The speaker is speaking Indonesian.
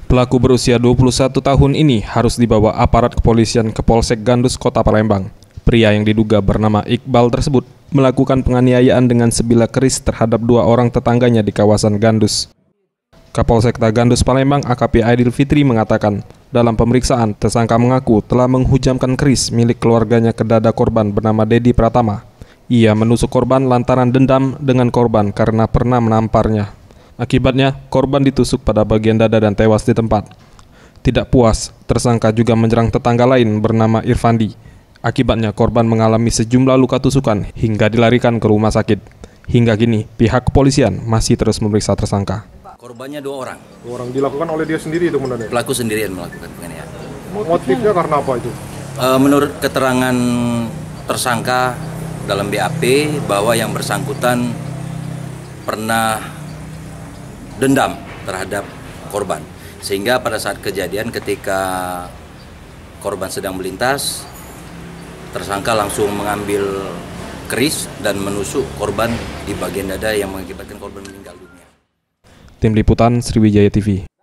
Pelaku berusia 21 tahun ini harus dibawa aparat kepolisian ke Polsek Gandus, Kota Palembang. Pria yang diduga bernama Iqbal tersebut melakukan penganiayaan dengan sebilah keris terhadap dua orang tetangganya di kawasan Gandus. Kapolsek Gandus Palembang AKP Aidil Fitri mengatakan, dalam pemeriksaan tersangka mengaku telah menghujamkan keris milik keluarganya ke dada korban bernama Dedi Pratama. Ia menusuk korban lantaran dendam dengan korban karena pernah menamparnya. Akibatnya, korban ditusuk pada bagian dada dan tewas di tempat. Tidak puas, tersangka juga menyerang tetangga lain bernama Irfandi. Akibatnya, korban mengalami sejumlah luka tusukan hingga dilarikan ke rumah sakit. Hingga kini, pihak kepolisian masih terus memeriksa tersangka. Korbannya dua orang. Dua orang dilakukan oleh dia sendiri itu sebenarnya? Pelaku sendirian melakukan penganiayaan. Motifnya karena apa itu? Menurut keterangan tersangka dalam BAP bahwa yang bersangkutan pernah dendam terhadap korban, sehingga pada saat kejadian ketika korban sedang melintas, tersangka langsung mengambil keris dan menusuk korban di bagian dada yang mengakibatkan korban meninggal dunia. Tim Liputan Sriwijaya TV.